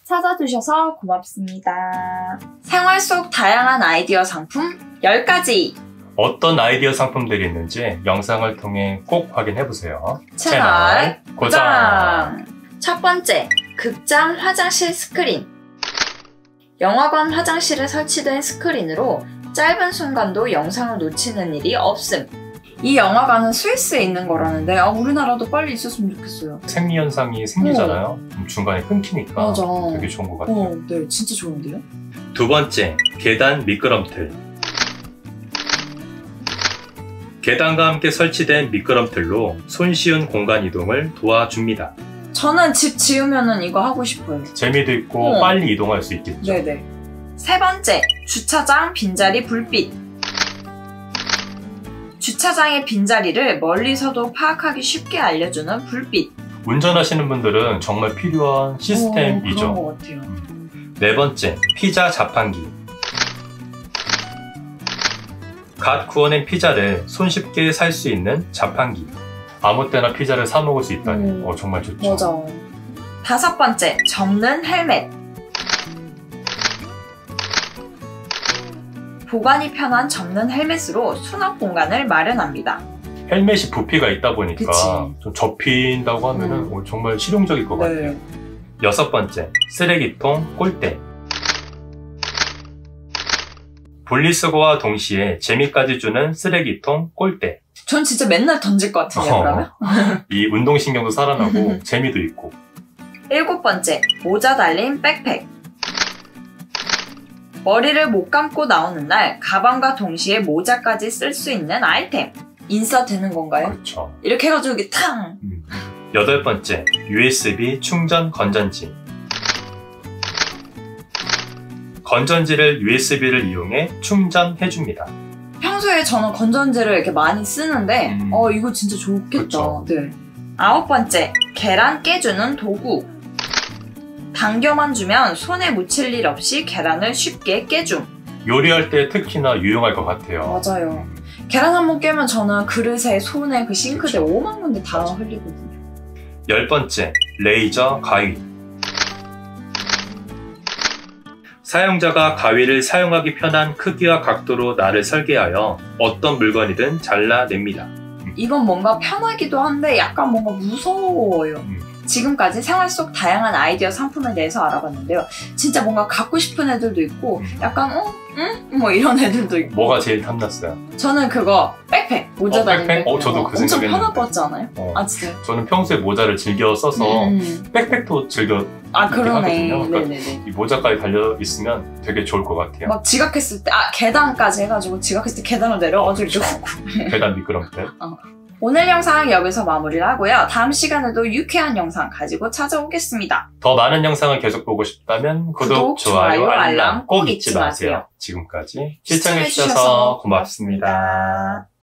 찾아주셔서 고맙습니다. 생활 속 다양한 아이디어 상품 10가지! 어떤 아이디어 상품들이 있는지 영상을 통해 꼭 확인해보세요. 채널 고정! 첫 번째, 극장 화장실 스크린. 영화관 화장실에 설치된 스크린으로 짧은 순간도 영상을 놓치는 일이 없음. 이 영화관은 스위스에 있는 거라는데 우리나라도 빨리 있었으면 좋겠어요. 생리현상이 생기잖아요. 중간에 끊기니까 맞아. 되게 좋은 것 같아요. 네, 진짜 좋은데요? 두 번째, 계단 미끄럼틀. 계단과 함께 설치된 미끄럼틀로 손쉬운 공간 이동을 도와줍니다. 저는 집 지으면은 이거 하고 싶어요. 재미도 있고 빨리 이동할 수 있겠죠. 네네. 세 번째, 주차장 빈자리 불빛. 주차장의 빈자리를 멀리서도 파악하기 쉽게 알려주는 불빛. 운전하시는 분들은 정말 필요한 시스템이죠. 그런 것 같아요. 네 번째, 피자 자판기. 갓 구워낸 피자를 손쉽게 살 수 있는 자판기. 아무 때나 피자를 사 먹을 수 있다니 정말 좋죠. 맞아. 다섯 번째, 접는 헬멧. 보관이 편한 접는 헬멧으로 수납 공간을 마련합니다. 헬멧이 부피가 있다 보니까 좀 접힌다고 하면은 정말 실용적일 것 같아요. 여섯 번째, 쓰레기통 꼴대. 분리수거와 동시에 재미까지 주는 쓰레기통 꼴대. 전 진짜 맨날 던질 것 같은데요, 그러면? 이 운동신경도 살아나고 재미도 있고. 일곱 번째, 모자 달린 백팩. 머리를 못 감고 나오는 날 가방과 동시에 모자까지 쓸 수 있는 아이템. 인싸 되는 건가요? 그렇죠. 이렇게 해가지고 이게 탕! 여덟 번째, USB 충전 건전지. 건전지를 USB를 이용해 충전해줍니다. 평소에 저는 건전지를 이렇게 많이 쓰는데 이거 진짜 좋겠다. 그쵸. 네. 아홉 번째, 계란 깨주는 도구. 당겨만 주면 손에 묻힐 일 없이 계란을 쉽게 깨줌. 요리할 때 특히나 유용할 것 같아요. 맞아요. 계란 한 번 깨면 저는 그릇에, 손에, 그 싱크대 5만 군데 다 흘리거든요. 열 번째, 레이저 가위. 사용자가 가위를 사용하기 편한 크기와 각도로 날을 설계하여 어떤 물건이든 잘라냅니다. 이건 뭔가 편하기도 한데 약간 뭔가 무서워요. 지금까지 생활 속 다양한 아이디어 상품에 대해서 알아봤는데요. 진짜 뭔가 갖고 싶은 애들도 있고 약간 뭐 이런 애들도 있고. 뭐가 제일 탐났어요? 저는 그거 백팩, 모자 달린 백팩. 저도 그 엄청 생각했는데. 편할 것 같지 않아요? 아 진짜요? 저는 평소에 모자를 즐겨 써서 백팩도 즐겨 그러네. 하거든요. 그러니까 네네네. 이 모자까지 달려있으면 되게 좋을 것 같아요. 막 지각했을 때, 계단까지 해가지고 지각했을 때 계단을 내려가지고 이렇게 훅. 계단 미끄럼틀. 오늘 영상 여기서 마무리를 하고요. 다음 시간에도 유쾌한 영상 가지고 찾아오겠습니다. 더 많은 영상을 계속 보고 싶다면 구독, 좋아요, 알람 꼭 잊지 마세요. 지금까지 시청해주셔서 고맙습니다.